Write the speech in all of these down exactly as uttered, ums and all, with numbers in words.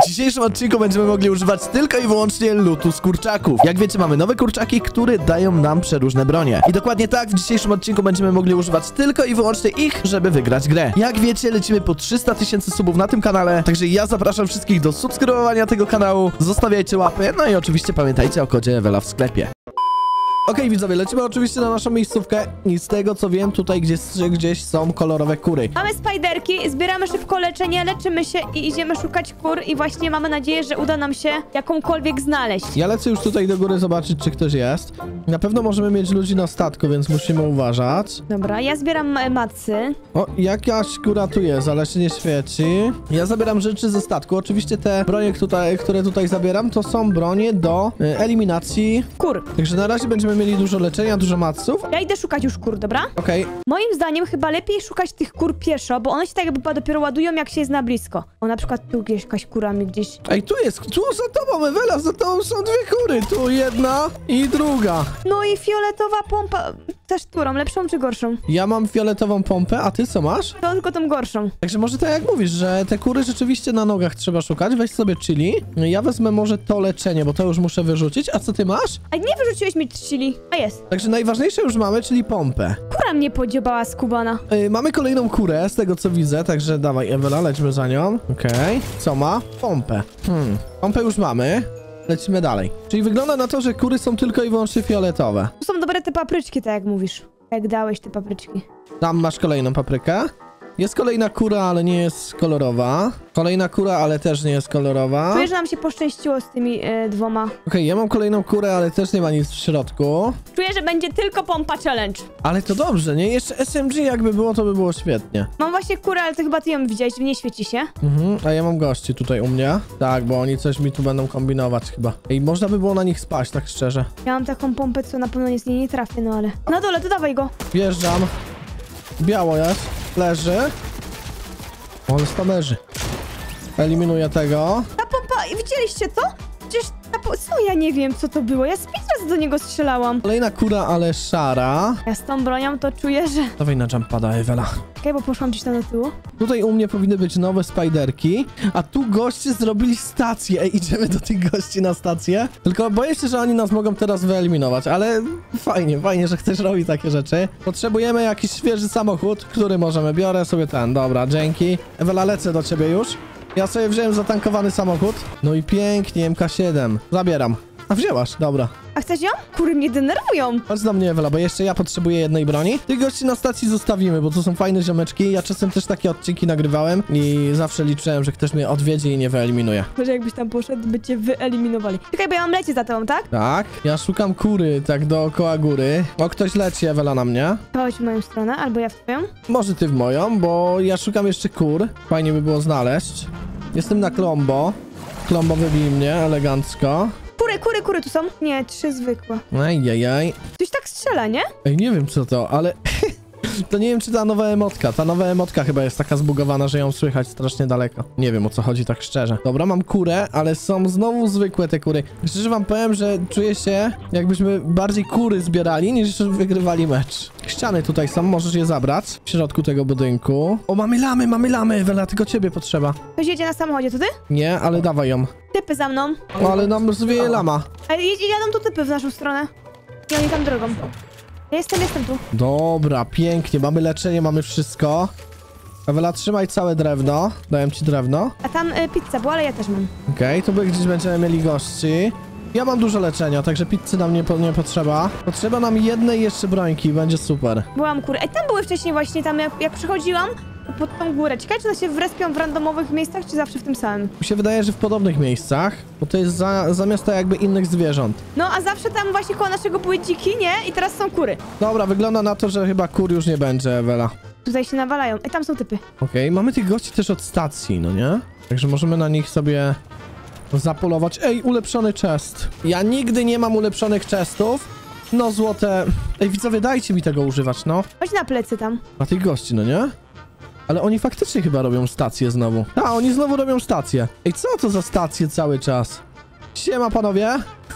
dzisiejszym odcinku będziemy mogli używać tylko i wyłącznie lootu z kurczaków. Jak wiecie, mamy nowe kurczaki, które dają nam przeróżne bronie. I dokładnie tak, w dzisiejszym odcinku będziemy mogli używać tylko i wyłącznie ich, żeby wygrać grę. Jak wiecie, lecimy po trzysta tysięcy subów na tym kanale, także ja zapraszam wszystkich do subskrybowania tego kanału, zostawiajcie łapy, no i oczywiście pamiętajcie o kodzie Ewela w sklepie. Okej, okay, widzowie, lecimy oczywiście na naszą miejscówkę i z tego co wiem, tutaj gdzieś, gdzieś są kolorowe kury. Mamy spajderki, zbieramy szybko leczenie, leczymy się i idziemy szukać kur i właśnie mamy nadzieję, że uda nam się jakąkolwiek znaleźć. Ja lecę już tutaj do góry zobaczyć, czy ktoś jest. Na pewno możemy mieć ludzi na statku, więc musimy uważać. Dobra, ja zbieram e, macy. O, jakaś kura tu jest, ale się nie świeci. Ja zabieram rzeczy ze statku. Oczywiście te bronie, tutaj, które tutaj zabieram, to są bronie do y, eliminacji Kur. Także na razie będziemy mieli dużo leczenia, dużo maców. Ja idę szukać już kur, dobra? Okej. Okay. Moim zdaniem chyba lepiej szukać tych kur pieszo, bo one się tak jakby dopiero ładują, jak się jest na blisko. O, na przykład tu gdzieś jakaś kura mi gdzieś... Ej, tu jest, tu za tobą, Ewela, za tobą są dwie kury. Tu jedna i druga. No i fioletowa pompa... Też którą? Lepszą czy gorszą? Ja mam fioletową pompę, a ty co masz? To tylko tą gorszą. Także może tak jak mówisz, że te kury rzeczywiście na nogach trzeba szukać. Weź sobie chili. Ja wezmę może to leczenie, bo to już muszę wyrzucić. A co ty masz? A nie wyrzuciłeś mi chili. A jest. Także najważniejsze już mamy, czyli pompę. Kura mnie podziobała z kubana. Yy, mamy kolejną kurę, z tego co widzę, także dawaj Ewela, lećmy za nią. Okej. Okay. Co ma? Pompę. Hmm. Pompę już mamy. Lecimy dalej. Czyli wygląda na to, że kury są tylko i wyłącznie fioletowe. Tu są dobre te papryczki, tak jak mówisz. Jak dałeś te papryczki. Tam masz kolejną paprykę. Jest kolejna kura, ale nie jest kolorowa. Kolejna kura, ale też nie jest kolorowa. Czuję, że nam się poszczęściło z tymi y, dwoma. Okej, okay, ja mam kolejną kurę, ale też nie ma nic w środku. Czuję, że będzie tylko pompa challenge. Ale to dobrze, nie? Jeszcze S M G jakby było, to by było świetnie. Mam właśnie kurę, ale to chyba ty ją widziałeś, nie świeci się. Mhm, a ja mam gości tutaj u mnie. Tak, bo oni coś mi tu będą kombinować chyba. Ej, można by było na nich spaść, tak szczerze. Ja mam taką pompę, co na pewno nie z niej nie trafię, no ale... Na dole, to dawaj go. Wjeżdżam. Biało jest. Leży. O, ale tam leży. Eliminuję tego. Ta pompa, widzieliście to? Przecież ta po... Co ja nie wiem, co to było? Ja z pięć razy do niego strzelałam. Kolejna kura, ale szara. Ja z tą bronią to czuję, że... Dawaj na jumpada, Ewela. Okej, okay, bo poszłam gdzieś tam do tyłu. Tutaj u mnie powinny być nowe spajderki, a tu goście zrobili stację. Ej, idziemy do tych gości na stację. Tylko boję się, że oni nas mogą teraz wyeliminować, ale fajnie, fajnie, że chcesz robić takie rzeczy. Potrzebujemy jakiś świeży samochód, który możemy. Biorę sobie ten, dobra, dzięki. Ewela, lecę do ciebie już. Ja sobie wziąłem zatankowany samochód. No i pięknie, M K siedem. Zabieram. A wzięłaś, dobra. A chcesz ją? Kury mnie denerwują. Chodź do mnie, Ewela, bo jeszcze ja potrzebuję jednej broni. Tych gości na stacji zostawimy, bo to są fajne ziomeczki. Ja czasem też takie odcinki nagrywałem i zawsze liczyłem, że ktoś mnie odwiedzie i nie wyeliminuje. Może jakbyś tam poszedł, by cię wyeliminowali. Czekaj, bo ja mam lecieć za tobą, tak? Tak. Ja szukam kury, tak dookoła góry. O, ktoś leci, Ewela, na mnie. Chodź w moją stronę, albo ja w twoją. Może ty w moją, bo ja szukam jeszcze kur. Fajnie by było znaleźć. Jestem na klombo. Klombo wybij mnie, elegancko. Kury, kury, kury tu są. Nie, trzy zwykłe. Ajajaj. Ktoś tak strzela, nie? Ej, nie wiem co to, ale... To nie wiem, czy ta nowa emotka. Ta nowa emotka chyba jest taka zbugowana, że ją słychać strasznie daleko. Nie wiem, o co chodzi tak szczerze. Dobra, mam kurę, ale są znowu zwykłe te kury. Szczerze wam powiem, że czuję się, jakbyśmy bardziej kury zbierali, niż wygrywali mecz. Ściany tutaj są, możesz je zabrać. W środku tego budynku. O, mamy lamy, mamy lamy, Ewela, tylko ciebie potrzeba. Ktoś jedzie na samochodzie, to ty? Nie, ale dawaj ją. Typy za mną. O, ale nam zwieje lama. Ale jedzie, jadą tu typy w naszą stronę. I oni tam drogą. Ja jestem, jestem tu. Dobra, pięknie, mamy leczenie, mamy wszystko. Ewela, trzymaj całe drewno. Dałem ci drewno. A tam y, pizza była, ale ja też mam. Okej, okay, tu gdzieś będziemy mieli gości. Ja mam dużo leczenia, także pizzy nam nie, po, nie potrzeba. Potrzeba nam jednej jeszcze brońki, będzie super. Byłam kury. Ej, tam były wcześniej właśnie, tam jak, jak przychodziłam pod tą górę. Ciekawe, czy one się wrespią w randomowych miejscach, czy zawsze w tym samym? Mi się wydaje, że w podobnych miejscach, bo to jest za, za miasta jakby innych zwierząt. No, a zawsze tam właśnie koło naszego były dziki, nie? I teraz są kury. Dobra, wygląda na to, że chyba kur już nie będzie, Ewela. Tutaj się nawalają. Ej, tam są typy. Okej, okay, mamy tych gości też od stacji, no nie? Także możemy na nich sobie zapolować. Ej, ulepszony chest. Ja nigdy nie mam ulepszonych chestów. No złote... Ej, widzowie, dajcie mi tego używać, no. Chodź na plecy tam. A tych gości, no nie? Ale oni faktycznie chyba robią stację znowu. A, oni znowu robią stację. Ej, co to za stacje cały czas? Siema, panowie.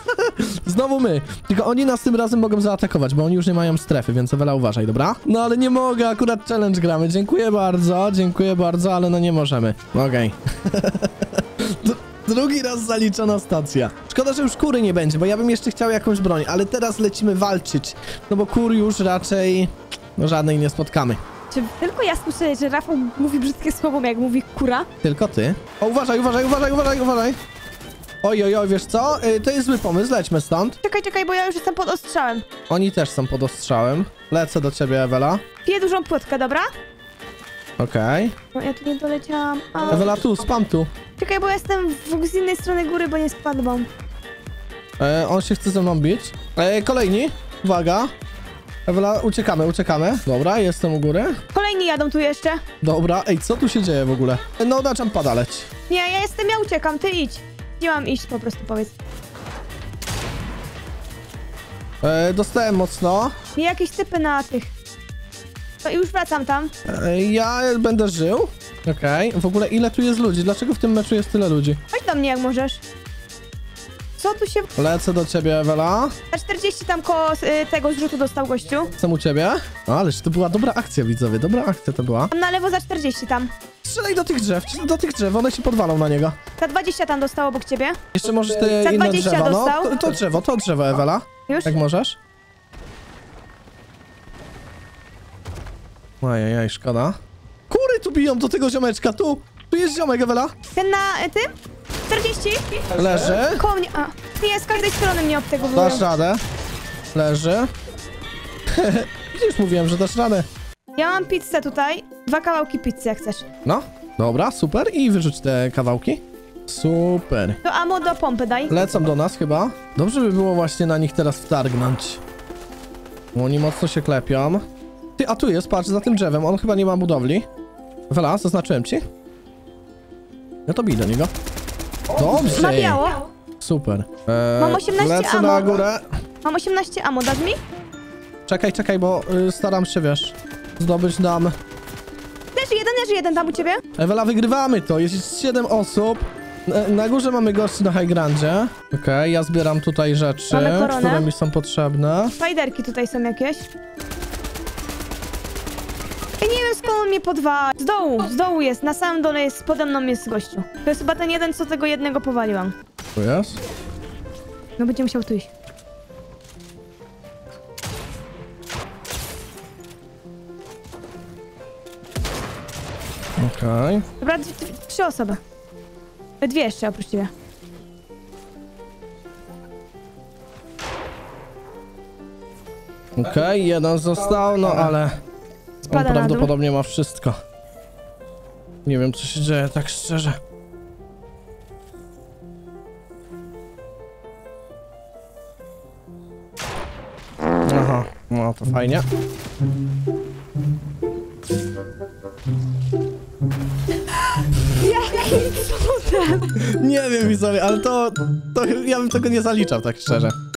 Znowu my. Tylko oni nas tym razem mogą zaatakować, bo oni już nie mają strefy, więc Ewela, uważaj, dobra? No ale nie mogę, akurat challenge gramy. Dziękuję bardzo, dziękuję bardzo, ale no nie możemy. Okej. Okay. Drugi raz zaliczona stacja. Szkoda, że już kury nie będzie, bo ja bym jeszcze chciał jakąś broń, ale teraz lecimy walczyć. No bo kur już raczej... No żadnej nie spotkamy. Czy tylko ja słyszę, że Rafał mówi brzydkie słowo, jak mówi kura? Tylko ty. O, uważaj, uważaj, uważaj, uważaj, uważaj. Oj, oj, oj, wiesz co? Yy, to jest zły pomysł, lećmy stąd. Czekaj, czekaj, bo ja już jestem pod ostrzałem. Oni też są pod ostrzałem. Lecę do ciebie, Ewela. Piję dużą płytkę, dobra? Okej. No ja tu nie doleciałam. A... Ewela tu, spam tu. Czekaj, bo ja jestem w, z innej strony góry, bo nie spadłam. E, on się chce ze mną bić. E, kolejni. Uwaga. Ewela, uciekamy, uciekamy. Dobra, jestem u góry. Kolejni jadą tu jeszcze. Dobra, ej, co tu się dzieje w ogóle? E, no, na pada leć. Nie, ja jestem, ja uciekam, ty idź. Nie mam iść, po prostu powiedz. E, dostałem mocno. I jakieś typy na tych. To już wracam tam. E, ja będę żył. Okej. W ogóle ile tu jest ludzi? Dlaczego w tym meczu jest tyle ludzi? Chodź do mnie, jak możesz. Co tu się... Lecę do ciebie, Ewela. Za czterdzieści tam koło y, tego zrzutu dostał gościu. Jestem u ciebie. O, ależ to była dobra akcja, widzowie. Dobra akcja to była. Tam na lewo za czterdzieści tam. Strzelaj do tych drzew, do tych drzew, one się podwalą na niego. Za dwadzieścia tam dostało obok ciebie. Jeszcze możesz te Za inne dwadzieścia drzewa, no. dostał. To, to drzewo, to drzewo, Ewela. Już? Jak możesz? Ojej, szkoda. Kury tu biją do tego ziomeczka, tu! Tu jest ziomek, Ewela. Ten na y, tym? czterdzieści? Leży. Koło mnie. A. Nie, z każdej strony mnie od tego było. Dasz radę. Leży. Widzisz, mówiłem, że dasz radę. Ja mam pizzę tutaj. Dwa kawałki pizzy, jak chcesz. No, dobra, super. I wyrzuć te kawałki. Super. To ammo do pompy daj. Lecą do nas chyba. Dobrze by było właśnie na nich teraz wtargnąć. Bo oni mocno się klepią. Ty, a tu jest, patrz, za tym drzewem. On chyba nie ma budowli. Wela, zaznaczyłem ci. No to bij do niego. Dobrze. Ma biało. Super. Eee, Mam osiemnaście lecę ammo. na górę. Mam osiemnaście ammo, dasz mi? Czekaj, czekaj, bo y, staram się, wiesz, zdobyć nam... Leży jeden, leży jeden tam u ciebie. Ewela, wygrywamy to. Jest siedem osób. Na, na górze mamy gości na High Grandzie. Okej, okay, ja zbieram tutaj rzeczy, Mamy koronę. które mi są potrzebne. Spiderki tutaj są jakieś. Ja nie wiem, skąd on mnie podwala. Z dołu, z dołu jest. Na samym dole jest, pode mną jest gościu. To jest chyba ten jeden, co tego jednego powaliłam. Tu jest? No będzie musiał tu iść. Okej. Okay. Dobra, dwie, dwie, trzy osoby. Dwie jeszcze oprócz ciebie. Okej, okay, jeden został, no ale... Spada on na dół. prawdopodobnie ma wszystko. Nie wiem, co się dzieje, tak szczerze. Aha, no to fajnie. Jakim cudem? Nie wiem, widzowie, ale to, to ja bym tego nie zaliczał, tak szczerze.